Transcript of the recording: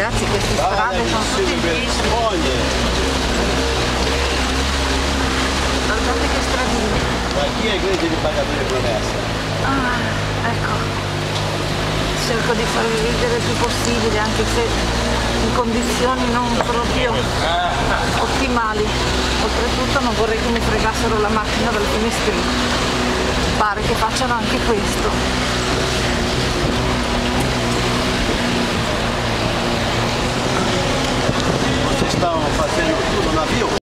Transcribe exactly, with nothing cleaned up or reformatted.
Ragazzi, queste strade sono tutte in pista. Guardate che stradine. Ma chi è quello di pagatore promessa? Ah, ecco. Cerco di farvi vedere il più possibile, anche se in condizioni non proprio ottimali. Oltretutto non vorrei che mi fregassero la macchina dal finestrino. Pare che facciano anche questo. Stavano facendo tutto un avvio.